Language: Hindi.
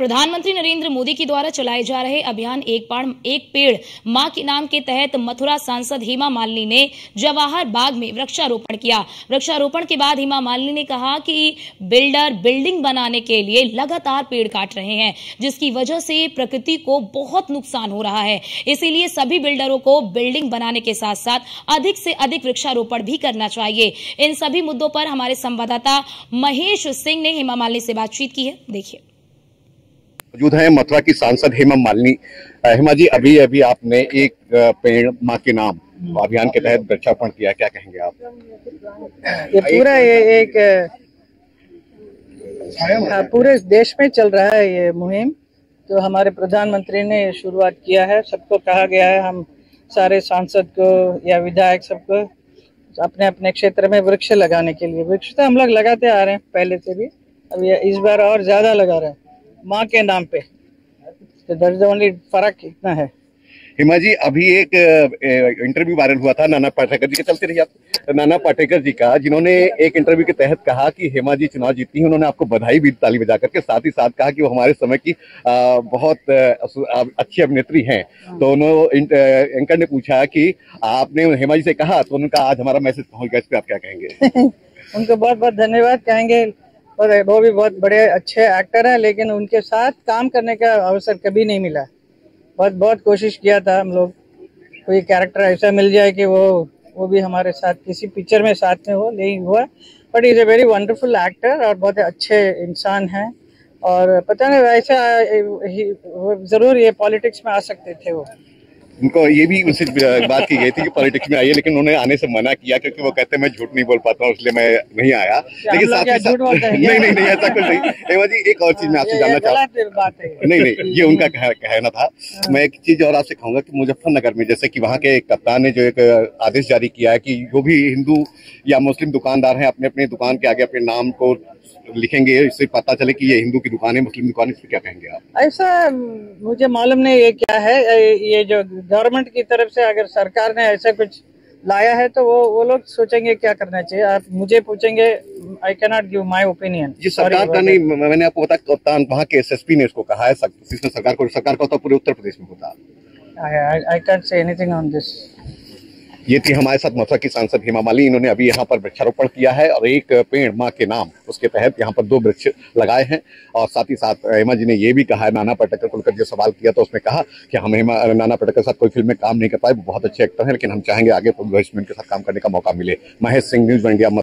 प्रधानमंत्री नरेंद्र मोदी के द्वारा चलाए जा रहे अभियान एक पेड़ मां के नाम के तहत मथुरा सांसद हेमा मालिनी ने जवाहर बाग में वृक्षारोपण किया। वृक्षारोपण के बाद हेमा मालिनी ने कहा कि बिल्डर बिल्डिंग बनाने के लिए लगातार पेड़ काट रहे हैं, जिसकी वजह से प्रकृति को बहुत नुकसान हो रहा है। इसीलिए सभी बिल्डरों को बिल्डिंग बनाने के साथ साथ अधिक से अधिक वृक्षारोपण भी करना चाहिए। इन सभी मुद्दों पर हमारे संवाददाता महेश सिंह ने हेमा मालिनी से बातचीत की है, देखिए। मौजूद है मथुरा की सांसद हेमा मालिनी। हेमा जी, अभी अभी आपने एक पेड़ मां के नाम अभियान के तहत वृक्षारोपण किया, क्या कहेंगे आप? पूरे देश में चल रहा है ये मुहिम, तो हमारे प्रधानमंत्री ने शुरुआत किया है। सबको कहा गया है, हम सारे सांसद को या विधायक सबको अपने अपने क्षेत्र में वृक्ष लगाने के लिए। वृक्ष तो हम लोग लगाते आ रहे हैं पहले से भी, अब ये इस बार और ज्यादा लगा रहे हैं माँ के नाम पे, तो दैट्स द ओनली फर्क इतना है। हेमा जी, अभी एक इंटरव्यू वायरल हुआ था नाना पाटेकर जी के, चलते रहिए आप। नाना पाटेकर जी का, जिन्होंने एक इंटरव्यू के तहत कहा कि हेमा जी चुनाव जीती हैं। उन्होंने आपको बधाई भी ताली बजा करके, साथ ही साथ कहा कि वो हमारे समय की बहुत अच्छी अभिनेत्री हैं। तो उन्होंने एंकर ने पूछा कि आपने हेमा जी से कहा, तो उनका आज हमारा मैसेज पहुंच गया, इस पर आप क्या कहेंगे? उनको बहुत बहुत धन्यवाद कहेंगे, और वो भी बहुत बड़े अच्छे एक्टर हैं, लेकिन उनके साथ काम करने का अवसर कभी नहीं मिला। बहुत कोशिश किया था हम लोग, कोई कैरेक्टर ऐसा मिल जाए कि वो भी हमारे साथ किसी पिक्चर में साथ में हो, नहीं हुआ। But is a very wonderful actor और बहुत अच्छे इंसान हैं, और पता नहीं ऐसा जरूर ये पॉलिटिक्स में आ सकते थे वो। उनको ये भी उनसे बात की गई थी कि पॉलिटिक्स में आइए, लेकिन उन्होंने आने से मना किया क्योंकि वो कहते हैं मैं झूठ नहीं बोल पाता हूँ, इसलिए मैं नहीं आया। लेकिन साथ ही साथ नहीं ऐसा कुछ नहीं। हेमा जी, एक और चीज मैं आपसे जानना चाहता हूँ। नहीं, ये उनका कहना था। मैं एक चीज और आपसे कहूंगा कि मुजफ्फरनगर में, जैसे कि वहाँ के कप्तान ने जो एक आदेश जारी किया है कि जो भी हिंदू या मुस्लिम दुकानदार हैं अपने अपने दुकान के आगे अपने नाम को लिखेंगे, इससे पता चले कि ये हिंदू की दुकान है, मुस्लिम दुकान है, इससे क्या कहेंगे आप? ऐसा मुझे मालूम नहीं ये क्या है। ये जो गवर्नमेंट की तरफ से अगर सरकार ने ऐसा कुछ लाया है तो वो लोग सोचेंगे क्या करना चाहिए। आप मुझे पूछेंगे, I can not give my opinion. जी, सरकार का नहीं, मैंने आपको बताया कप्तान वहाँ के एसएसपी ने इसको कहा है। सरकार का तो पूरे उत्तर प्रदेश में होता है। I can say anything on this. ये थी हमारे साथ मथुरा की सांसद हेमा मालिनी। इन्होंने अभी यहाँ पर वृक्षारोपण किया है और एक पेड़ मां के नाम, उसके तहत यहाँ पर 2 वृक्ष लगाए हैं। और साथ ही साथ हेमा जी ने ये भी कहा है, नाना पाटेकर को लेकर जो सवाल किया तो उसमें कहा कि हम नाना पाटेकर के साथ कोई फिल्म में काम नहीं कर पाए, वो बहुत अच्छे एक्टर हैं, लेकिन हम चाहेंगे आगे भविष्य में इनके साथ काम करने का मौका मिले। Mahesh Singh, news India.